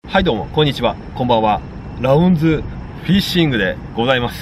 はいどうも、こんにちは、こんばんは。ラウンズフィッシングでございます。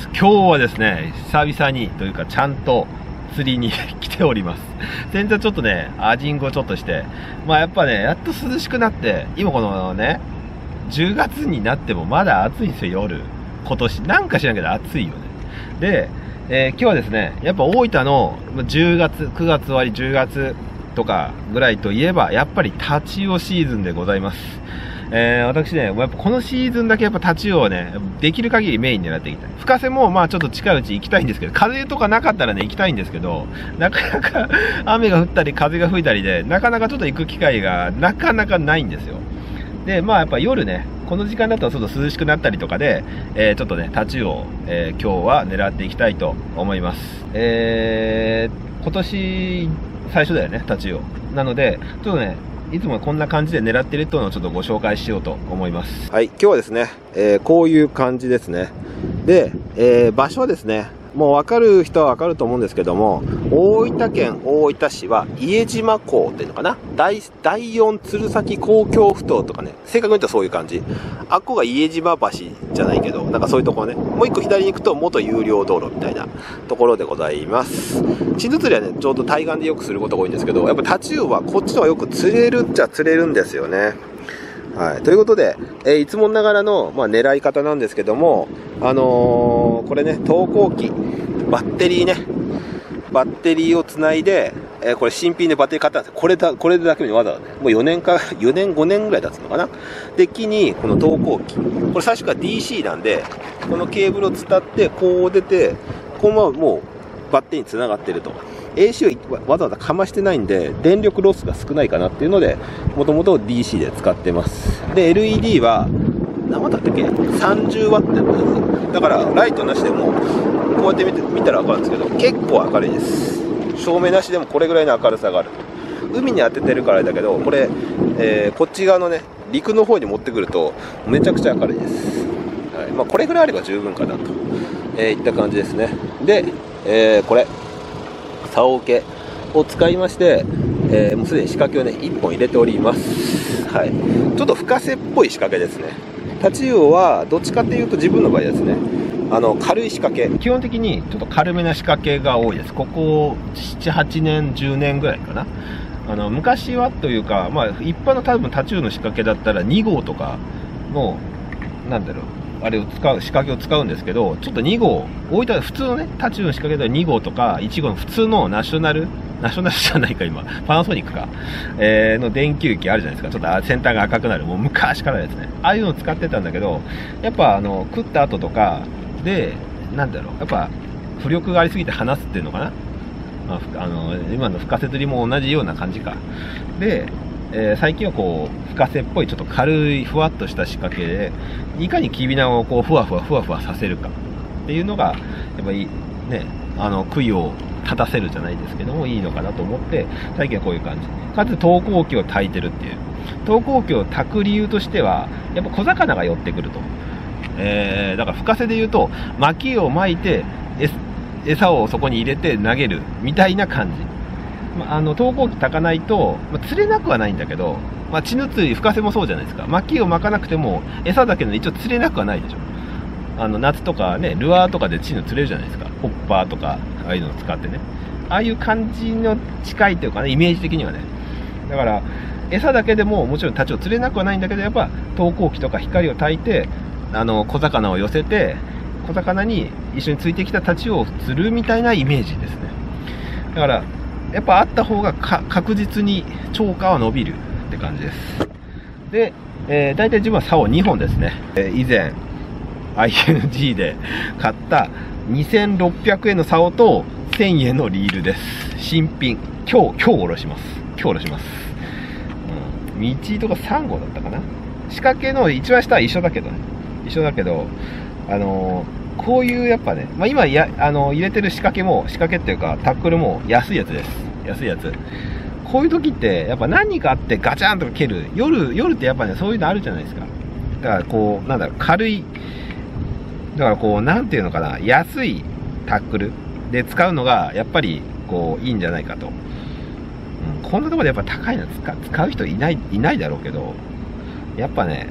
今日はですね、久々にというかちゃんと釣りに来ております。先日ちょっとね、アジングをちょっとして、やっぱね、やっと涼しくなって、今このね、10月になってもまだ暑いんですよ、夜。今年。なんか知らんけど暑いよね。で、今日はですね、やっぱ大分の10月、9月終わり10月とかぐらいといえば、やっぱりタチウオシーズンでございます。私ね、やっぱこのシーズンだけやっぱタチウオをね、できる限りメインに狙っていきたい。深瀬もちょっと近いうち行きたいんですけど、風とかなかったらね、行きたいんですけど、なかなか雨が降ったり風が吹いたりで、なかなかちょっと行く機会がなかなかないんですよ。で、やっぱ夜ね、この時間だとちょっと涼しくなったりとかで、ちょっとね、タチウオを、今日は狙っていきたいと思います。今年最初だよね、タチウオ。なので、ちょっとね、いつもこんな感じで狙ってるっていうのをちょっとご紹介しようと思います。はい、今日はですね、こういう感じですね。で、場所はですね、もう分かる人は分かると思うんですけども、大分県大分市は家島港っていうのかな、第4鶴崎公共ふ頭とかね、正確に言うとそういう感じ。あっこが家島橋じゃないけど、なんかそういうところね、もう一個左に行くと元有料道路みたいなところでございます。チヌ釣りはね、ちょうど対岸でよくすることが多いんですけど、やっぱタチウオはこっちの方がよく釣れるっちゃ釣れるんですよね。はい。ということで、いつもながらの、狙い方なんですけども、これね、投光器、バッテリーね、バッテリーをつないで、これ新品でバッテリー買ったんですよ。これでだけにわざわざね、もう4年、5年ぐらい経つのかな。で、木に、この投光器。これ最初から DC なんで、このケーブルを伝って、こう出て、このままもう、バッテリーに繋がってると。AC をわざわざかましてないんで、電力ロスが少ないかなっていうので、もともと DC で使ってます。で、LED は、何ワットだったっけ ?30 ワットだから、ライトなしでも、こうやって見たら分かるんですけど、結構明るいです。照明なしでもこれぐらいの明るさがある。海に当ててるからだけど、これ、こっち側のね、陸の方に持ってくると、めちゃくちゃ明るいです。はい。これぐらいあれば十分かなと、いった感じですね。で、これ。竿受けを使いまして、もうすでに仕掛けをね1本入れております。はい。ちょっと深瀬っぽい仕掛けですね。タチウオはどっちかっていうと自分の場合ですね、軽い仕掛け、基本的にちょっと軽めな仕掛けが多いです。ここ7、8年10年ぐらいかな。昔はというか、一般の多分タチウオの仕掛けだったら2号とかのなんだろう、あれを仕掛けを使うんですけど、ちょっと2号、大分普通のね、タチウオの仕掛けでは2号とか1号の普通のナショナルじゃないか今、パナソニックか、の電球機あるじゃないですか。ちょっと先端が赤くなる、もう昔からですね。ああいうのを使ってたんだけど、やっぱ食った後とかで、やっぱ浮力がありすぎて離すっていうのかな。今の深瀬釣りも同じような感じか。で、最近はこう深瀬っぽいちょっと軽いふわっとした仕掛けで、いかにキビナゴをこうふわふわさせるかっていうのがやっぱりね、杭を立たせるじゃないですけどもいいのかなと思って、最近はこういう感じかつ投光器を焚いてるっていう。投光器を焚く理由としてはやっぱ小魚が寄ってくると、だから深瀬でいうと薪を巻いて餌をそこに入れて投げるみたいな感じ。投光器焚かないと、釣れなくはないんだけど、チヌ釣り、深瀬もそうじゃないですか。薪を巻かなくても、餌だけで一応釣れなくはないでしょ。夏とかね、ルアーとかでチヌ釣れるじゃないですか。ホッパーとか、ああいうのを使ってね。ああいう感じの近いというかね、イメージ的にはね。だから、餌だけでももちろんタチウオ釣れなくはないんだけど、やっぱ投光器とか光を焚いて、小魚を寄せて、小魚に一緒についてきたタチウオを釣るみたいなイメージですね。だから、やっぱあった方が確実に釣果は伸びるって感じです。で、大体自分は竿2本ですね。以前 ING で買った2600円の竿と1000円のリールです。新品。今日下ろします。道とか3号だったかな。仕掛けの一番下は一緒だけど、こういうやっぱね、今入れてる仕掛けっていうかタックルも安いやつです。安いやつ。こういう時ってやっぱ何かあってガチャンとか蹴る。夜ってやっぱね、そういうのあるじゃないですか。だからこう軽い、だからこうなんていうのかな、安いタックルで使うのがやっぱりこういいんじゃないかと。こんなところでやっぱ高いの使う人いないだろうけど、 やっぱね、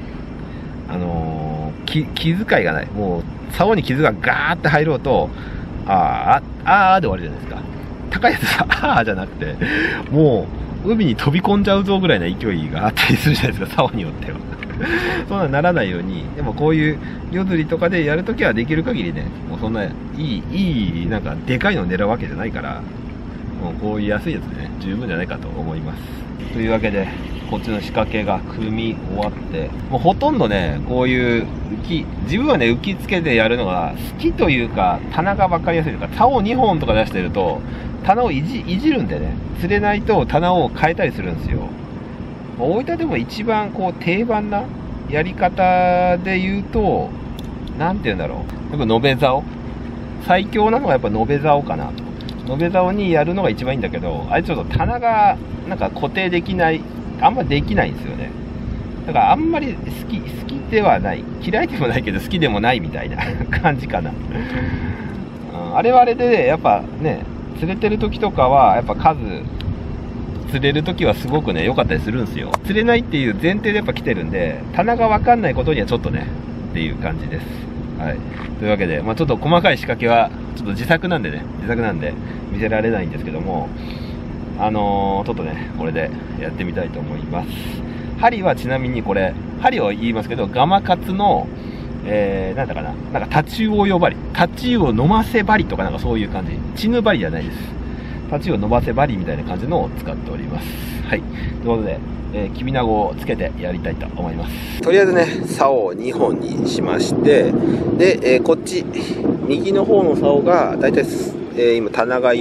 気遣いがない。もう、竿に傷がガーって入ろうと、あーで終わりじゃないですか。高いやつは、あーじゃなくて、もう、海に飛び込んじゃうぞぐらいの勢いがあったりするじゃないですか、竿によっては。そんなならないように、でもこういう夜釣りとかでやるときはできる限りね、もうそんないい、なんかでかいのを狙うわけじゃないから、もうこういう安いやつでね、十分じゃないかと思います。というわけで、こっちの仕掛けが組み終わって、もうほとんどね、こういう自分はね、浮きつけてやるのが好きというか、棚が分かりやすいというか、竿を2本とか出してると、棚をいじるんでね、釣れないと棚を変えたりするんですよ。大分でも一番こう定番なやり方で言うと、なんて言うんだろう。やっぱ延べ竿。最強なのがやっぱ延べ竿かなと。延べ竿にやるのが一番いいんだけど、あれちょっと棚がなんか固定できない、あんまできないんですよね。だからあんまり好きではない。嫌いでもないけど好きでもないみたいな感じかな。あれはあれで、ね、やっぱね、釣れてる時とかはやっぱ釣れる時はすごくね良かったりするんですよ。釣れないっていう前提でやっぱ来てるんで、棚が分かんないことにはちょっとねっていう感じです。はい、というわけで、ちょっと細かい仕掛けはちょっと自作なんで見せられないんですけども、ちょっとねこれでやってみたいと思います。針はちなみにこれ、針を言いますけど、ガマカツのなんだかな、なんかタチウオ用針、タチウオ飲ませ針とかなんかそういう感じ、チヌ針じゃないです。タチウオ伸ばせ針みたいな感じのを使っております。はい、ということで、きびなごをつけてやりたいと思います。とりあえずね、竿を2本にしまして、で、こっち右の方の竿がだいたい、今棚が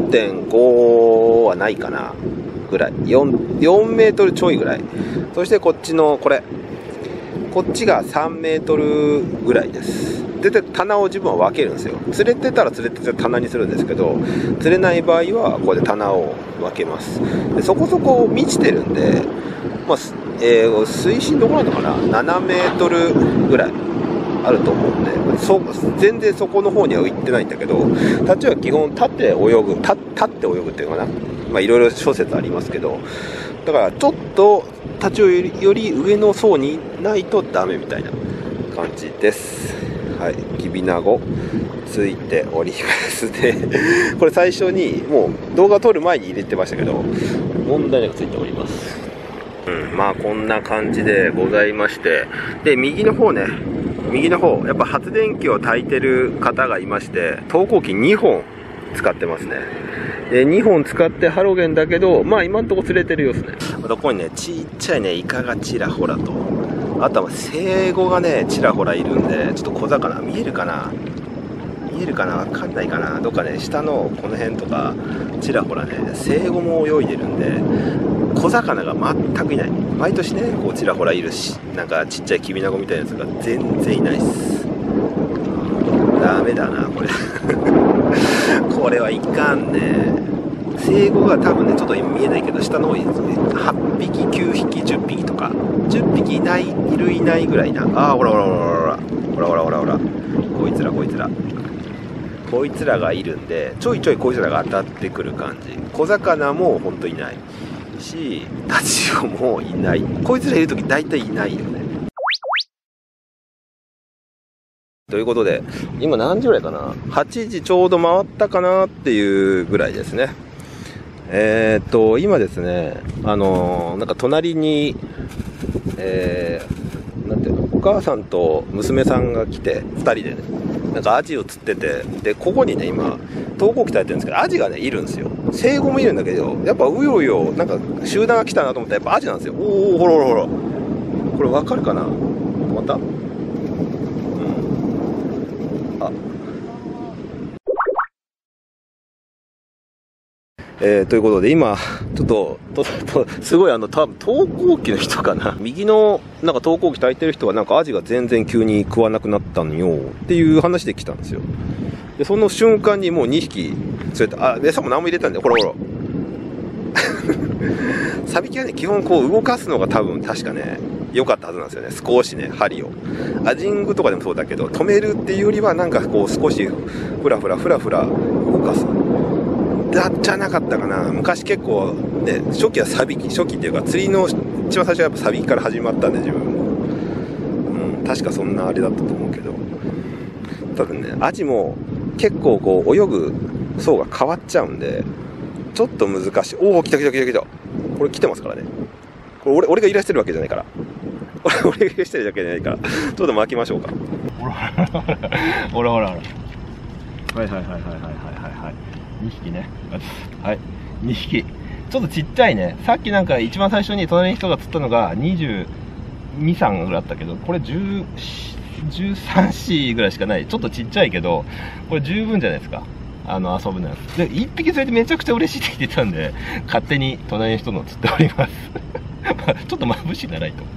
4.5 はないかなぐらい、4メートルちょいぐらい。そしてこっちのこっちが3メートルぐらいです。で棚を自分は分けるんですよ。釣れてたら棚にするんですけど、釣れない場合はここで棚を分けます。でそこそこ満ちてるんで、水深どこなのかな、7メートルぐらいあると思うんで、全然そこの方には行ってないんだけど、タチは基本立って泳ぐっていうのかな、いろいろ諸説ありますけど、だからちょっとタチウオより上の層にないとダメみたいな感じです。はい、きびなごついておりますね。これ最初にもう動画撮る前に入れてましたけど、問題なくついております。こんな感じでございまして、で右の方やっぱ発電機を焚いてる方がいまして、投光器2本使ってますね。で2本使ってハロゲンだけど、今んとこ釣れてる様子ね。ここにねちっちゃいねイカがちらほらと、あとは生後がねちらほらいるんで、ちょっと小魚見えるかなわかんないかな、どっかね下のこの辺とかちらほらね生後も泳いでるんで、小魚が全くいない。毎年ねこうちらほらいるし、なんかちっちゃいきびなごみたいなやつが全然いないっす。ダメだなこれこれはいかんね。生後が多分ねちょっと今見えないけど、下の方に8匹9匹10匹とか10匹いるいないぐらいな。ほらこいつらがいるんで、ちょいちょいこいつらが当たってくる感じ。小魚もほんといないし、タチウオもいない。こいつらいるとき大体いないよね。ということで、今何時ぐらいかな、8時ちょうど回ったかなっていうぐらいですね。今ですね、なんか隣に、なんていうの、お母さんと娘さんが来て2人でね、なんかアジを釣ってて、でここにね今投光器焚いてるんですけど、アジがねいるんですよ。生後もいるんだけど、やっぱうようよなんか集団が来たなと思ったらやっぱアジなんですよ。ほらこれ分かるかな、またということで今ちょっとすごい多分投光器の人かな、右のなんか投光器焚いてる人はなんかアジが全然急に食わなくなったのよっていう話で来たんですよ。でその瞬間にもう2匹釣れた。餌も何も入れたんで、ほらサビキはね基本こう動かすのが多分確かね良かったはずなんですよね。少しね針をアジングとかでもそうだけど、止めるっていうよりはなんかこう少しフラフラ動かすじゃなかったかな。昔結構ね初期はサビキ、初期っていうか釣りの一番最初はやっぱサビから始まったんで自分も、確かそんなあれだったと思うけど、多分ねアジも結構こう泳ぐ層が変わっちゃうんでちょっと難しい。おお、来た。これ来てますからね。これ俺がいらしてるわけじゃないから俺がいらしてるわけじゃないからちょっと巻きましょうか。 ほらはい2匹ね。はい、2匹ちょっとちっちゃいね。さっきなんか一番最初に隣の人が釣ったのが22、3ぐらいあったけど、これ13、4ぐらいしかない。ちょっとちっちゃいけどこれ十分じゃないですか、遊ぶのやつで。1匹釣れてめちゃくちゃ嬉しいって言ってたんで、勝手に隣の人の釣っておりますちょっと眩しいなライト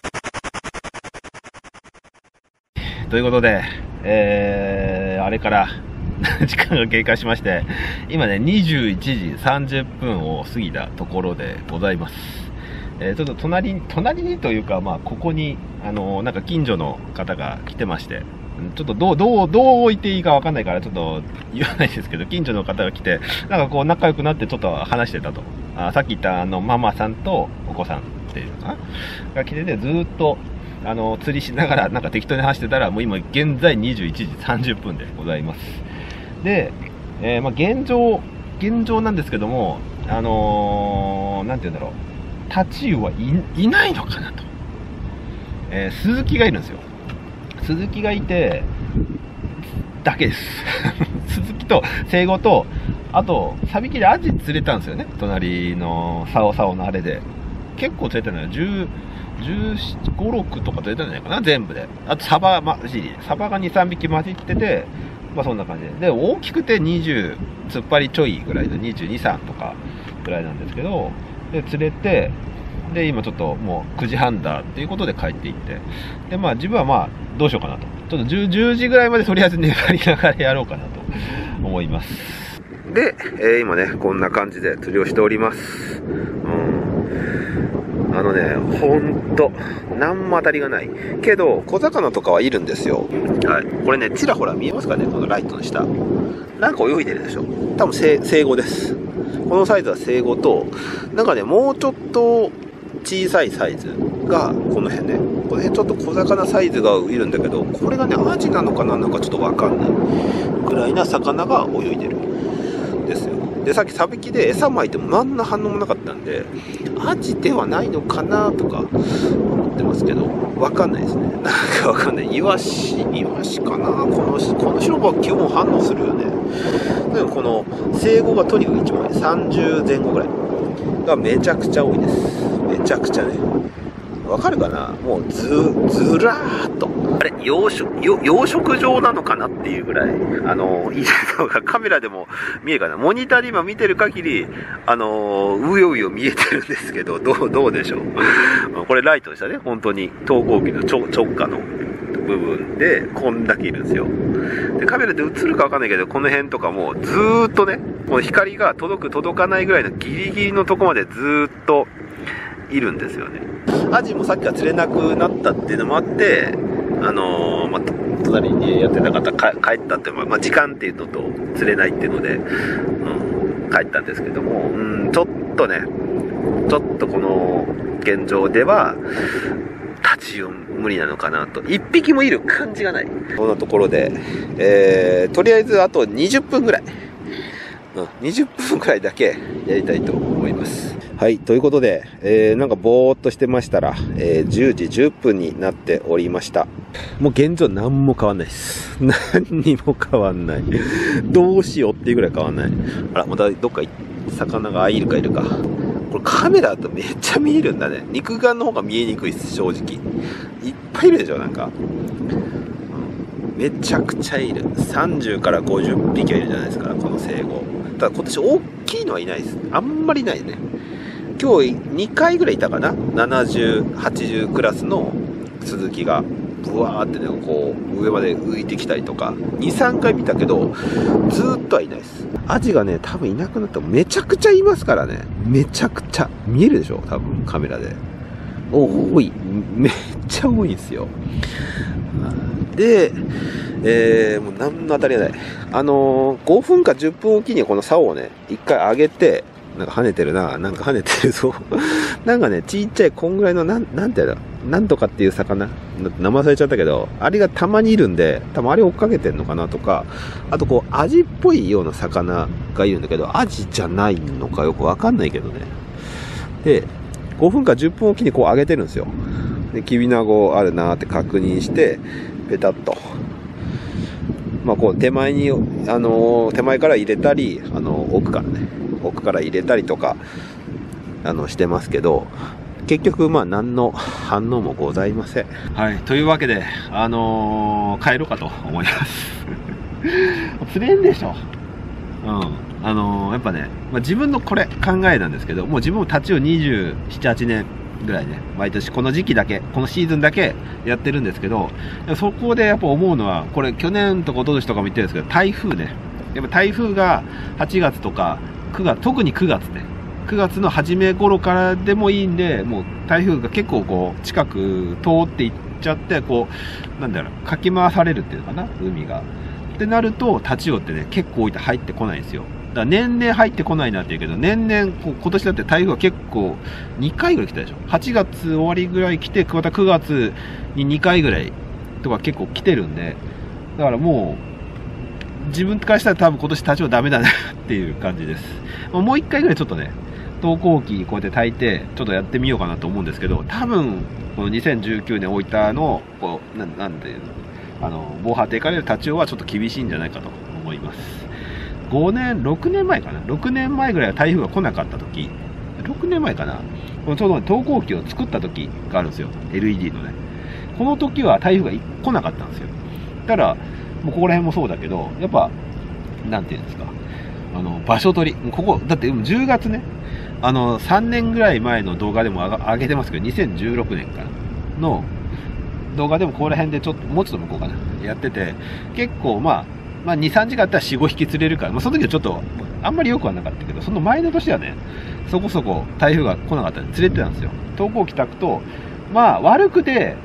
ということで、あれから時間が経過しまして、今ね21時30分を過ぎたところでございます。ちょっと隣にというか、ここになんか近所の方が来てまして、ちょっとどう置いていいかわかんないからちょっと言わないですけど、近所の方が来てなんかこう仲良くなってちょっと話してたと。さっき言ったママさんとお子さんっていうのかなが来てて、ずーっと釣りしながらなんか適当に話してたら、もう今現在21時30分でございます。で、現状なんですけども、なんて言うんだろう、タチウオはいないのかなと。スズキがいるんですよ。スズキがいてだけですスズキと生後と、あとサビキでアジ釣れたんですよね。隣のサオのあれで結構釣れたのよ。15、6とか釣れたんじゃないかな、全部で。あとサバが2、3匹混じってて、そんな感じで。大きくて20、突っ張りちょいぐらいの22、3とかぐらいなんですけど、で釣れて、で今ちょっともう9時半だっていうことで帰っていって、で自分はどうしようかなと、ちょっと 10時ぐらいまでとりあえず粘りながらやろうかなと思います。 で、今ねこんな感じで釣りをしております。ほんと何も当たりがないけど小魚とかはいるんですよ。はい、これねちらほら見えますかね、このライトの下なんか泳いでるでしょ。多分生後です。このサイズは生後と、なんかねもうちょっと小さいサイズがこの辺ね、この辺ちょっと小魚サイズがいるんだけど、これがねアジなのかなんかちょっと分かんないぐらいな魚が泳いでるんですよ。でさっきサビキで餌撒いても何の反応もなかったんで、アジではないのかなとか思ってますけど、分かんないですね。なんか分かんない。イワシかな。この白バ基本反応するよね。でもこの生後がとにかく1枚30前後ぐらいがめちゃくちゃ多いです。めちゃくちゃね。わかるかな。もうずらーっと。あれ養殖場なのかなっていうぐらい、いいのがカメラでも見えるかな。モニターで今見てる限り、うようよ見えてるんですけど、どうでしょう。これライトでしたね。本当に投光器の直下の部分でこんだけいるんですよ。でカメラで映るかわかんないけど、この辺とかもずーっとね、この光が届かないぐらいのギリギリのとこまでずーっといるんですよね。アジもさっきは釣れなくなったっていうのもあって、隣にやってた方帰ったっていうのは、時間っていうのと釣れないっていうので、帰ったんですけども、ちょっとこの現状ではタチウオ無理なのかなと。1匹もいる感じがない。そんなところで、とりあえずあと20分ぐらい、20分くらいだけやりたいと思います。はい、ということで、なんかぼーっとしてましたら、10時10分になっておりました。もう現状何も変わんないです。何にも変わんない。どうしようっていうぐらい変わんない。あら、またどっか魚がいるか。これカメラだとめっちゃ見えるんだね。肉眼の方が見えにくいです、正直。いっぱいいるでしょ、なんか。めちゃくちゃいる。30から50匹はいるじゃないですか、この生後。ただ今年大きいのはいないです。あんまりないね。今日2回ぐらいいたかな。70、80クラスのスズキがブワーってね、こう上まで浮いてきたりとか、2、3回見たけどずーっとはいないです。アジがね多分いなくなったらめちゃくちゃいますからね。めちゃくちゃ見えるでしょ、多分カメラで。多い、めっちゃ多いんですよ。で、もう何の当たりがない。5分か10分おきにこの竿をね一回上げて、 なんか跳ねてるな。なんか跳ねてるぞ。なんかね、ちっちゃいこんぐらいの、なんてやだ。なんとかっていう魚。名前忘れちゃったけど、あれがたまにいるんで、多分あれ追っかけてんのかなとか、あとこう、アジっぽいような魚がいるんだけど、アジじゃないのかよくわかんないけどね。で、5分か10分おきにこう上げてるんですよ。で、キビナゴあるなーって確認して、ペタッと。まあこう、手前に、手前から入れたり、奥から入れたりとか、してますけど、結局、まあ、何の反応もございません。はい。というわけで、帰ろうかと思います。釣れんでしょ。うん。やっぱね、まあ、自分のこれ考えなんですけど、もう自分もタチを27、8年ぐらいね、毎年この時期だけ、このシーズンだけやってるんですけど、そこでやっぱ思うのは、これ去年とか一昨年とかも言ってるんですけど、台風ね。やっぱ台風が8月とか9月、特に9月ね。9月の初め頃からでもいいんで、もう台風が結構こう近く通っていっちゃって、こう、なんだろう、かき回されるっていうのかな、海が。ってなると、タチウオってね、結構置いて入ってこないんですよ。だから年々入ってこないなって言うけど、年々、今年だって台風は結構2回ぐらい来たでしょ。8月終わりぐらい来て、また9月に2回ぐらいとか結構来てるんで、だからもう、自分からしたら多分今年タチウオダメだなっていう感じです。もう1回ぐらいちょっとね、投稿機にこうやって炊いて、ちょっとやってみようかなと思うんですけど、多分、この2019年置いたの、こう、なんていうの、防波堤からのタチウオはちょっと厳しいんじゃないかと思います。6年前かな ?6 年前ぐらいは台風が来なかった時、6年前かなちょうど投稿機を作った時があるんですよ。LED のね。この時は台風が来なかったんですよ。だから、もうここら辺もそうだけど、やっぱ、なんていうんですか、場所取り。ここ、だって10月ね、3年ぐらい前の動画でも上げてますけど、2016年からの動画でもここら辺でちょっと、もうちょっと向こうかな、やってて、結構まあ2、3時間あったら4、5匹釣れるから、まあその時はちょっと、あんまり良くはなかったけど、その前の年はね、そこそこ台風が来なかったんで釣れてたんですよ。投稿機炊くと、まあ悪くて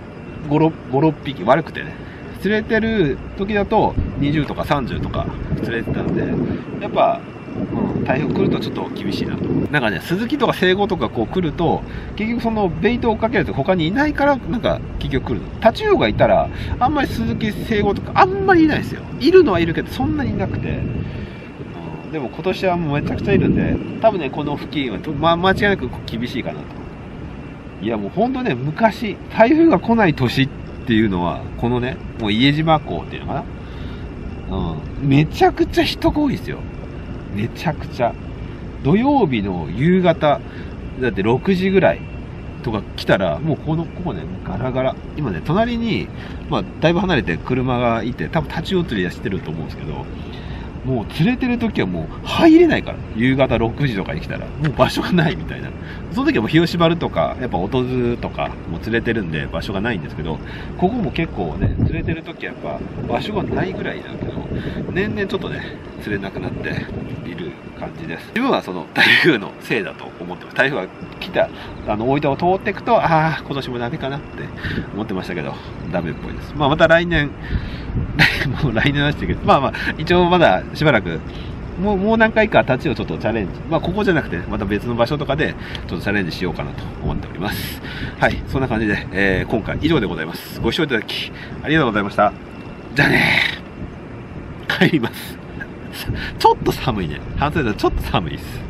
5、6匹、悪くてね、釣れてる時だと20とか30とか釣れてたんで、やっぱ、台風来るとちょっと厳しいなと。なんかね、スズキとかセイゴとかこう来ると、結局そのベイトを追っかけると他にいないから、なんか結局来るの。タチウオがいたら、あんまりスズキ、セイゴとかあんまりいないですよ。いるのはいるけど、そんなにいなくて。でも今年はもうめちゃくちゃいるんで、多分ね、この付近は、間違いなく厳しいかなと。いやもうほんとね、昔、台風が来ない年っていうのは、このね、もう家島港っていうのかな。めちゃくちゃ人が多いですよ。めちゃくちゃ。土曜日の夕方、だって6時ぐらいとか来たら、もうここね、ガラガラ。今ね、隣に、まあ、だいぶ離れて車がいて、多分立ち寄りはしてると思うんですけど、もう釣れてる時はもう入れないから。夕方6時とかに来たら、もう場所がないみたいな。その時はもう日吉丸とか、やっぱ音津とかも釣れてるんで場所がないんですけど、ここも結構ね、釣れてる時はやっぱ場所がないぐらいだけど、年々ちょっとね、釣れなくなっている感じです。自分はその台風のせいだと思ってます。台風が来た、大分を通っていくと、ああ、今年もダメかなって思ってましたけど、ダメっぽいです。まあまた来年、もう来年はしてるけど、まあまあ、一応まだしばらく、もう何回か立ちをちょっとチャレンジ。まあここじゃなくて、また別の場所とかで、ちょっとチャレンジしようかなと思っております。はい、そんな感じで、今回以上でございます。ご視聴いただき、ありがとうございました。じゃあねー。帰ります。ちょっと寒いね。半袖だとちょっと寒いです。